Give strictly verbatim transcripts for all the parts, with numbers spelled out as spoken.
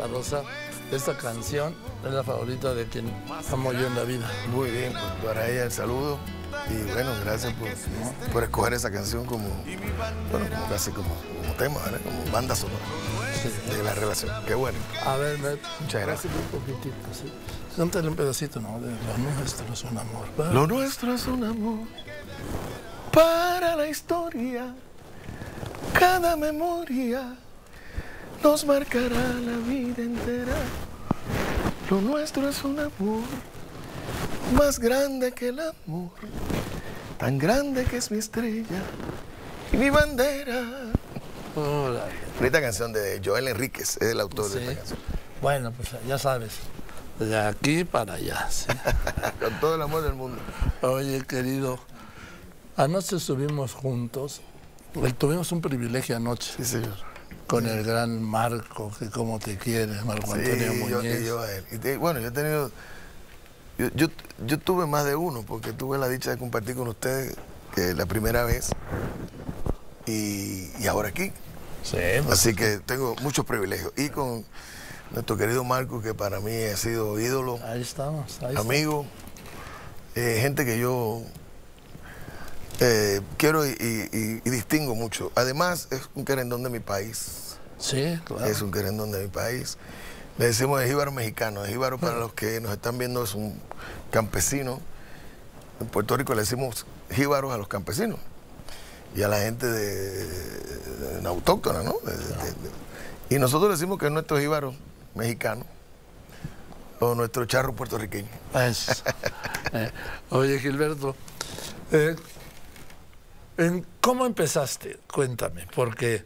Santa Rosa. Esta canción es la favorita de quien amo yo en la vida. Muy bien, pues para ella el saludo. Y bueno, gracias por, por escoger esa canción como, bueno, como casi como, como tema, ¿verdad? Como banda sonora sí. de la relación. Qué bueno. A ver, me, muchas gracias. Un poquitito, sí. Cántale un pedacito, ¿no? De Lo nuestro es un amor. ¿Verdad? Lo nuestro es un amor para la historia. Cada memoria nos marcará la vida entera. Lo nuestro es un amor más grande que el amor, tan grande que es mi estrella y mi bandera. Hola. Esta canción de Joel Enríquez es el autor sí. de esta canción. Bueno, pues ya sabes, de aquí para allá. ¿Sí? Con todo el amor del mundo. Oye, querido, anoche estuvimos juntos. Tuvimos un privilegio anoche. Sí, señor. Con sí. el gran Marco, que como te quiere, Marco sí, Antonio Muñiz. Yo, y yo a él. Y te, bueno, yo he tenido... Yo, yo, yo tuve más de uno, porque tuve la dicha de compartir con ustedes que la primera vez y, y ahora aquí. Sí, pues, así que tengo muchos privilegios. Y con nuestro querido Marco, que para mí ha sido ídolo, ahí estamos, ahí amigo, eh, gente que yo eh, quiero y, y, y distingo mucho. Además, es un querendón de mi país. Sí, claro. Es un querendón de mi país. Le decimos de jíbaro mexicano. De jíbaro, para los que nos están viendo, es un campesino. En Puerto Rico le decimos jíbaros a los campesinos y a la gente de, de, de autóctona, ¿no? De, de, de, y nosotros decimos que es nuestro jíbaro mexicano o nuestro charro puertorriqueño. Es. eh, oye, Gilberto, eh, ¿en ¿cómo empezaste? Cuéntame, porque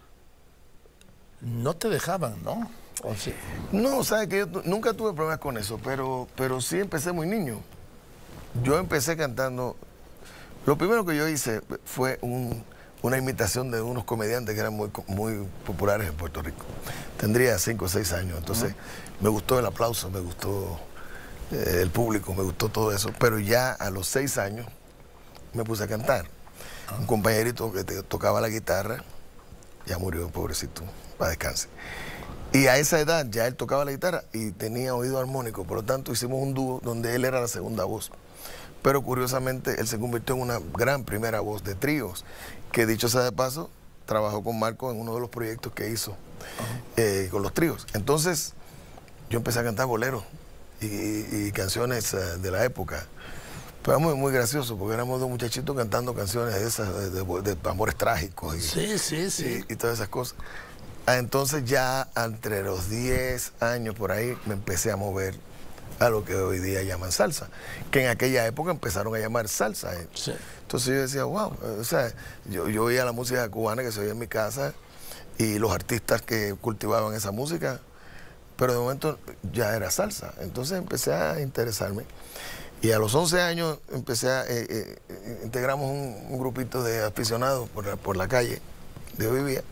no te dejaban, ¿no? ¿O sí? No, sabes que yo nunca tuve problemas con eso, pero, pero sí empecé muy niño. Yo empecé cantando. Lo primero que yo hice fue un, una imitación de unos comediantes que eran muy, muy populares en Puerto Rico. Tendría cinco o seis años, entonces uh-huh. me gustó el aplauso, me gustó eh, el público, me gustó todo eso. Pero ya a los seis años me puse a cantar. Uh-huh. Un compañerito que te, tocaba la guitarra, ya murió, pobrecito, para descanse. Y a esa edad ya él tocaba la guitarra y tenía oído armónico, por lo tanto hicimos un dúo donde él era la segunda voz. Pero curiosamente él se convirtió en una gran primera voz de tríos, que dicho sea de paso, trabajó con Marco en uno de los proyectos que hizo uh-huh. eh, con los tríos. Entonces yo empecé a cantar boleros y, y, y canciones uh, de la época. Fue muy, muy gracioso porque éramos dos muchachitos cantando canciones de esas, de, de, de amores trágicos y, sí, sí, sí. y, y todas esas cosas. Entonces ya entre los diez años por ahí me empecé a mover a lo que hoy día llaman salsa, que en aquella época empezaron a llamar salsa. Sí. Entonces yo decía, wow, o sea, yo, yo oía la música cubana que se oía en mi casa y los artistas que cultivaban esa música, pero de momento ya era salsa. Entonces empecé a interesarme y a los once años empecé a, eh, eh, integramos un, un grupito de aficionados por la, por la calle de hoy día.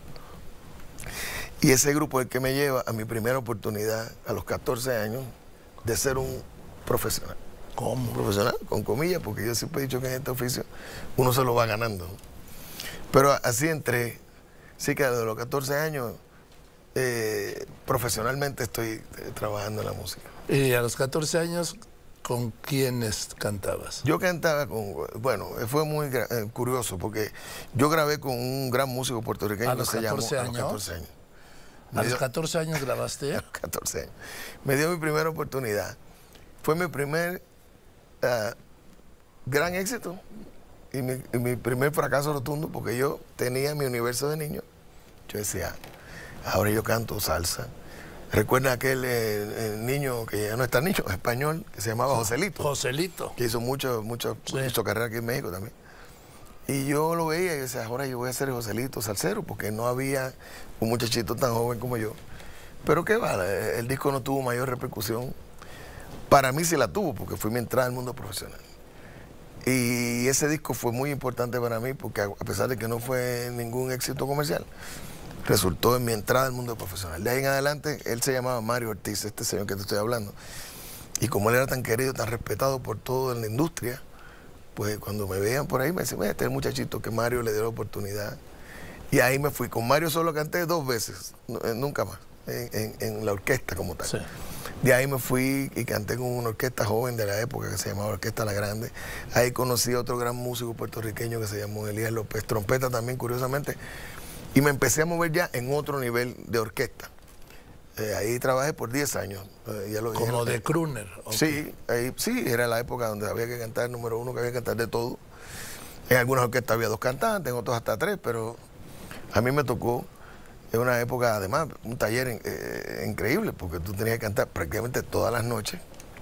Y ese grupo es el que me lleva a mi primera oportunidad a los catorce años de ser un profesional. ¿Cómo? Profesional, con comillas, porque yo siempre he dicho que en este oficio uno se lo va ganando. Pero así entré, sí que desde los catorce años eh, profesionalmente estoy eh, trabajando en la música. ¿Y a los catorce años con quiénes cantabas? Yo cantaba con, bueno, fue muy eh, curioso porque yo grabé con un gran músico puertorriqueño. ¿A los que se catorce llamó, años? A los catorce años. ¿A los catorce años grabaste? A los catorce años. Me dio mi primera oportunidad. Fue mi primer uh, gran éxito y mi, y mi primer fracaso rotundo porque yo tenía mi universo de niño. Yo decía, ahora yo canto salsa. Recuerda aquel eh, el niño que ya no está niño, español, que se llamaba Joselito. Joselito. Que hizo mucho, mucho, sí. mucho carrera aquí en México también. Y yo lo veía y decía, ahora yo voy a ser Joselito salsero, porque no había un muchachito tan joven como yo. Pero qué va, el disco no tuvo mayor repercusión. Para mí sí la tuvo, porque fue mi entrada al mundo profesional. Y ese disco fue muy importante para mí, porque a pesar de que no fue ningún éxito comercial, resultó en mi entrada al mundo profesional. De ahí en adelante, él se llamaba Mario Ortiz, este señor que te estoy hablando. Y como él era tan querido, tan respetado por todo en la industria, pues cuando me veían por ahí me decían, este es el muchachito que Mario le dio la oportunidad. Y ahí me fui. Con Mario solo canté dos veces, nunca más. en, en, en la orquesta como tal. Sí. De ahí me fui y canté con una orquesta joven de la época que se llamaba Orquesta La Grande. Ahí conocí a otro gran músico puertorriqueño que se llamó Elías López, trompeta también, curiosamente. Y me empecé a mover ya en otro nivel de orquesta. Eh, ahí trabajé por diez años. Eh, ya lo Como dije. de crooner. Okay. Sí, ahí, sí, era la época donde había que cantar, número uno, que había que cantar de todo. En algunas orquestas había dos cantantes, en otras hasta tres, pero a mí me tocó, en una época, además, un taller eh, increíble, porque tú tenías que cantar prácticamente todas las noches,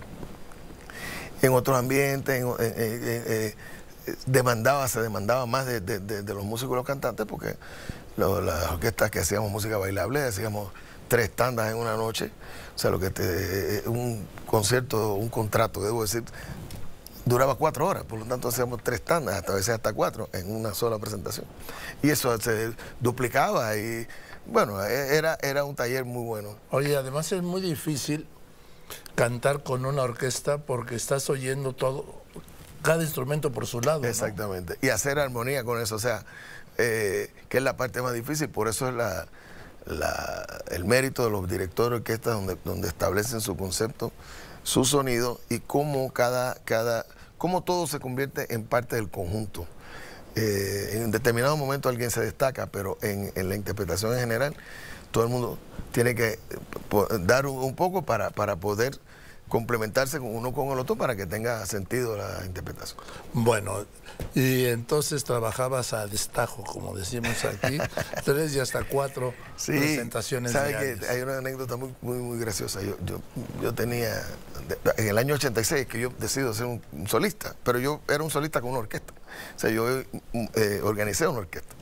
en otros ambientes, en, en, en, en, en, demandaba, se demandaba más de, de, de, de los músicos y los cantantes, porque lo, las orquestas que hacíamos música bailable, hacíamos tres tandas en una noche, o sea, lo que te, un concierto, un contrato, debo decir, duraba cuatro horas, por lo tanto hacíamos tres tandas, hasta a veces hasta cuatro, en una sola presentación. Y eso se duplicaba y, bueno, era, era un taller muy bueno. Oye, además es muy difícil cantar con una orquesta porque estás oyendo todo, cada instrumento por su lado. Exactamente, ¿no? Y hacer armonía con eso, o sea, eh, que es la parte más difícil, por eso es la, la, el mérito de los directores de orquesta donde, donde establecen su concepto, su sonido y cómo cada, cada, cómo todo se convierte en parte del conjunto. Eh, en un determinado momento alguien se destaca, pero en, en la interpretación en general, todo el mundo tiene que dar un, un poco para, para poder complementarse uno con el otro para que tenga sentido la interpretación. Bueno, y entonces trabajabas a destajo, como decimos aquí, tres y hasta cuatro sí, presentaciones ¿sabe diarias. Que hay una anécdota muy, muy, muy graciosa. Yo, yo, yo tenía, en el año ochenta y seis, que yo decido ser un, un solista, pero yo era un solista con una orquesta. O sea, yo eh, organicé una orquesta.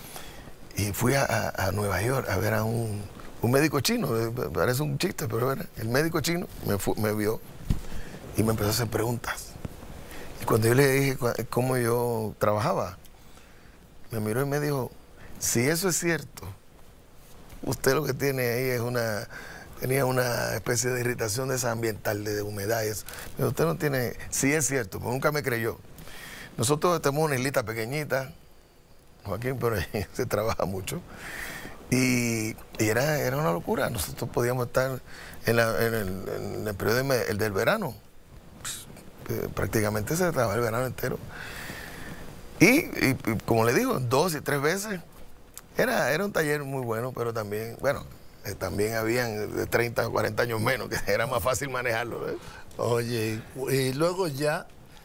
Y fui a, a, a Nueva York a ver a un, un médico chino, parece un chiste, pero era, el médico chino me, fu, me vio y me empezó a hacer preguntas. Y cuando yo le dije cómo yo trabajaba, me miró y me dijo, si eso es cierto, usted lo que tiene ahí es una, tenía una especie de irritación de esa ambiental, de, de humedad y eso. Pero usted no tiene, si es cierto, pues nunca me creyó. Nosotros tenemos una islita pequeñita, Joaquín, pero se trabaja mucho. Y, y era, era una locura. Nosotros podíamos estar en, la, en, el, en el periodo de, el del verano. Pues, eh, prácticamente se trabajaba el verano entero. Y, y, y como le digo, dos y tres veces. Era, era un taller muy bueno, pero también, bueno, eh, también habían de treinta o cuarenta años menos, que era más fácil manejarlo. ¿eh? Oye, y luego ya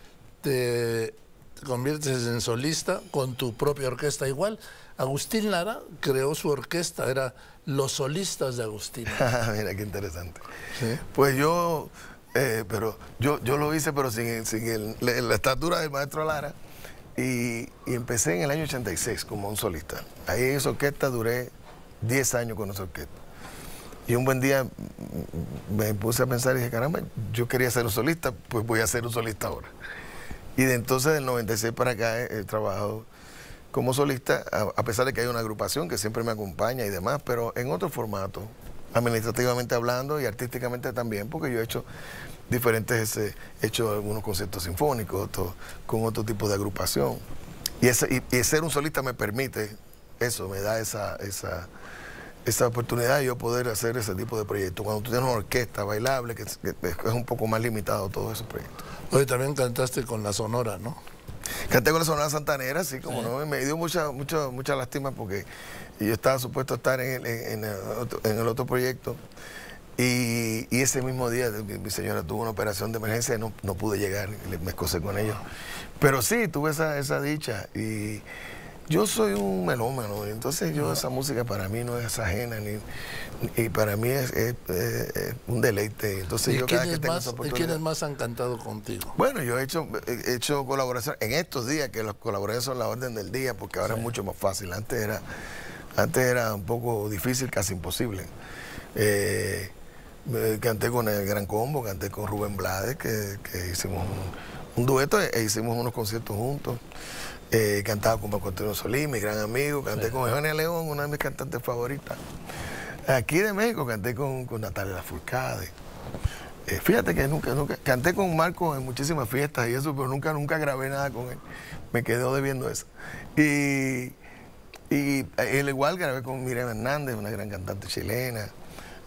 te... te conviertes en solista con tu propia orquesta igual. Agustín Lara creó su orquesta, era Los Solistas de Agustín. Mira qué interesante. ¿Sí? Pues yo, eh, pero yo, yo lo hice, pero sin, sin el, la, la estatura del maestro Lara, y, y empecé en el año ochenta y seis como un solista. Ahí en esa orquesta duré diez años con esa orquesta. Y un buen día me puse a pensar y dije, caramba, yo quería ser un solista, pues voy a ser un solista ahora. Y de entonces del noventa y seis para acá he, he trabajado como solista, a, a pesar de que hay una agrupación que siempre me acompaña y demás, pero en otro formato, administrativamente hablando y artísticamente también, porque yo he hecho diferentes, he hecho algunos conciertos sinfónicos, otro, con otro tipo de agrupación. Y, ese, y, y ser un solista me permite eso, me da esa, esa, esa oportunidad de yo poder hacer ese tipo de proyectos. Cuando tú tienes una orquesta bailable, que, que es un poco más limitado todos esos proyectos. Hoy también cantaste con la Sonora, ¿no? Canté con la Sonora Santanera, sí, como sí. no, me dio mucha, mucha, mucha lástima porque yo estaba supuesto a estar en, en, en, el, otro, en el otro proyecto y, y ese mismo día mi, mi señora tuvo una operación de emergencia y no, no pude llegar, me escocé con ellos. Pero sí, tuve esa, esa dicha y yo soy un melómano, entonces yo esa música para mí no es ajena ni, y para mí es, es, es, es un deleite. Entonces ¿Y yo cada quiénes que tengo más, esa oportunidad... ¿quiénes más han cantado contigo? Bueno, yo he hecho, he hecho colaboración en estos días, que las colaboraciones son la orden del día, porque ahora sí. es mucho más fácil. Antes era, antes era un poco difícil, casi imposible. Eh, canté con el Gran Combo, canté con Rubén Blades, que, que hicimos un, un dueto e hicimos unos conciertos juntos. Eh, cantaba con Marco Antonio Solís, mi gran amigo, canté sí. con Eugenia León, una de mis cantantes favoritas. Aquí de México canté con, con Natalia Lafourcade. Eh, fíjate que nunca, nunca, canté con Marco en muchísimas fiestas y eso, pero nunca, nunca grabé nada con él. Me quedó debiendo eso. Y, y él igual grabé con Miriam Hernández, una gran cantante chilena.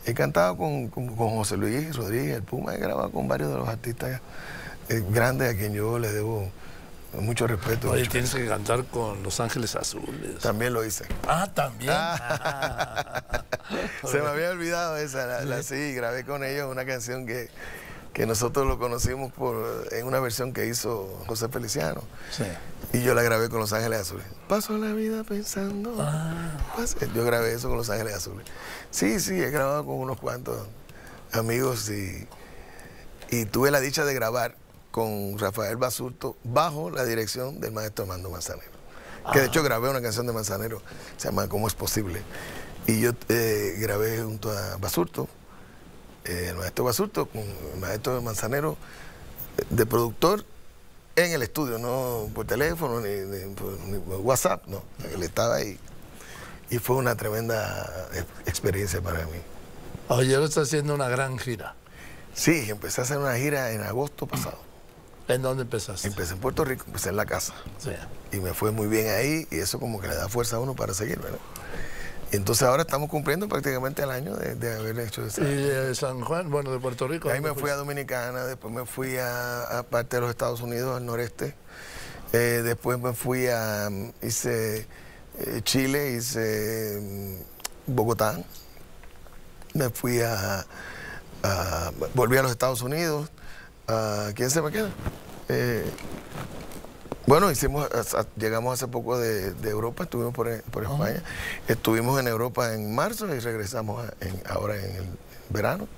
He cantado con, con, con José Luis Rodríguez, el Puma, he grabado con varios de los artistas eh, grandes a quien yo le debo mucho respeto. Oye, mucho tienes respeto. que cantar con Los Ángeles Azules. También lo hice. Ah, también. Ah. Se me había olvidado esa, la, la sí, grabé con ellos una canción que, que nosotros lo conocimos por, en una versión que hizo José Feliciano. Sí. Y yo la grabé con Los Ángeles Azules. Paso la vida pensando. Ah. Yo grabé eso con Los Ángeles Azules. Sí, sí, he grabado con unos cuantos amigos y, y tuve la dicha de grabar con Rafael Basurto bajo la dirección del maestro Armando Manzanero. Ah. Que de hecho grabé una canción de Manzanero, se llama ¿Cómo es posible? Y yo eh, grabé junto a Basurto, eh, el maestro Basurto, con el maestro Manzanero, de productor, en el estudio, no por teléfono ni, ni, por, ni por WhatsApp, no. Él estaba ahí. Y fue una tremenda experiencia para mí. Oye, ahora está haciendo una gran gira. Sí, empecé a hacer una gira en agosto pasado. ¿En dónde empezaste? Empecé en Puerto Rico, empecé en la casa. Sí. Y me fue muy bien ahí y eso como que le da fuerza a uno para seguir, ¿verdad? Y entonces ahora estamos cumpliendo prácticamente el año de, de haber hecho esa. ¿Y de San Juan, bueno, de Puerto Rico? Ahí me fui a Dominicana, después me fui a, a parte de los Estados Unidos, al noreste. Eh, después me fui a, hice eh, Chile, hice eh, Bogotá. Me fui a, a, volví a los Estados Unidos. Uh, ¿Quién se me queda? Eh, bueno, hicimos, a, a, llegamos hace poco de, de Europa, estuvimos por, por España. Uh-huh. Estuvimos en Europa en marzo y regresamos en, ahora en el verano.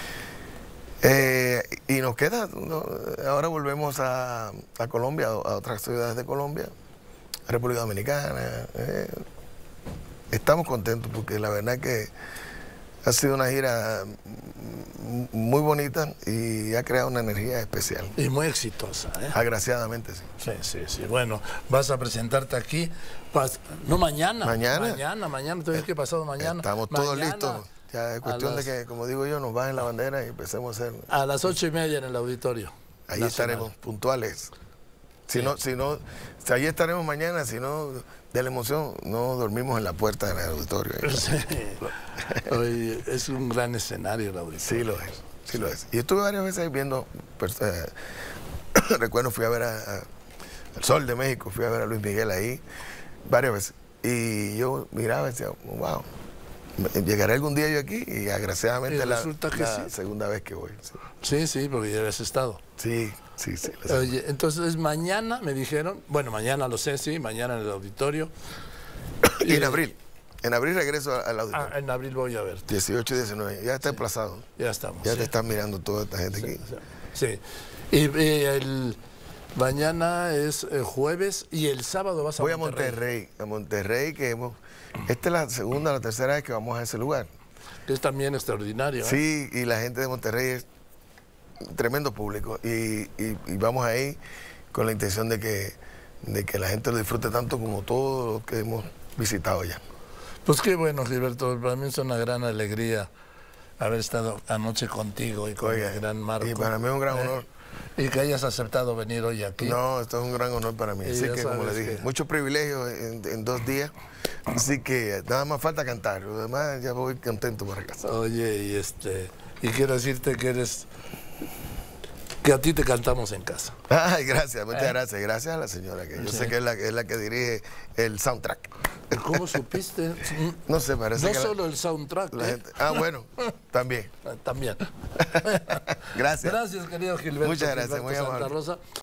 Eh, y nos queda, no, ahora volvemos a, a Colombia, a otras ciudades de Colombia, a República Dominicana. Eh, estamos contentos porque la verdad que ha sido una gira muy bonita y ha creado una energía especial. Y muy exitosa, ¿eh? Agraciadamente, sí. Sí, sí, sí. Bueno, vas a presentarte aquí, pas no mañana. Mañana. Mañana, mañana, tú dices que pasado mañana. Estamos mañana, todos listos. Ya es cuestión las, de que, como digo yo, nos bajen la bandera y empecemos a hacer... A las ocho y media en el auditorio Ahí nacional. Estaremos puntuales. Si sí. no, si no, si allí estaremos mañana, si no, de la emoción, no dormimos en la puerta del auditorio. Sí. Oye, es un gran escenario el auditorio. Sí lo es, sí, sí lo es. Y estuve varias veces viendo, pues, eh, recuerdo fui a ver a, a, al Sol de México, fui a ver a Luis Miguel ahí, varias veces. Y yo miraba y decía, wow, llegaré algún día yo aquí y agraciadamente la, la sí. segunda vez que voy. Sí, sí, sí, porque ya habías estado. Sí, sí, sí. Oye, entonces mañana me dijeron, bueno, mañana lo sé, sí, mañana en el auditorio. Y en abril, en abril regreso al auditorio. Ah, en abril voy a ver. dieciocho y diecinueve, ya está sí. emplazado. Ya estamos. Ya sí. te están mirando toda esta gente sí, aquí. Sí. sí. Y, y el... Mañana es el jueves y el sábado vas a Voy Monterrey. a Monterrey, a Monterrey, que hemos... Esta es la segunda o la tercera vez que vamos a ese lugar. Que es también extraordinario. ¿eh? Sí, y la gente de Monterrey es tremendo público. Y, y, y vamos ahí con la intención de que, de que la gente lo disfrute tanto como todos los que hemos visitado ya. Pues qué bueno, Gilberto. Para mí es una gran alegría haber estado anoche contigo y con Oiga, el gran Marco. Y para mí es un gran ¿eh? honor. Y que hayas aceptado venir hoy aquí. No, esto es un gran honor para mí. Y Así que, como le dije, que... muchos privilegios en, en dos días. Así que nada más falta cantar. Lo demás ya voy contento para casa. Oye, y este y quiero decirte que eres... que a ti te cantamos en casa. Ay, gracias, muchas ¿Eh? gracias. Gracias a la señora, que yo sí. sé que es la, es la que dirige el soundtrack. ¿Cómo supiste? No sé, parece no que... No solo la, el soundtrack. La ¿eh? gente, ah, bueno, también. También. Gracias. Gracias, querido Gilberto. Muchas gracias, Gilberto muy Santa amable. Rosa.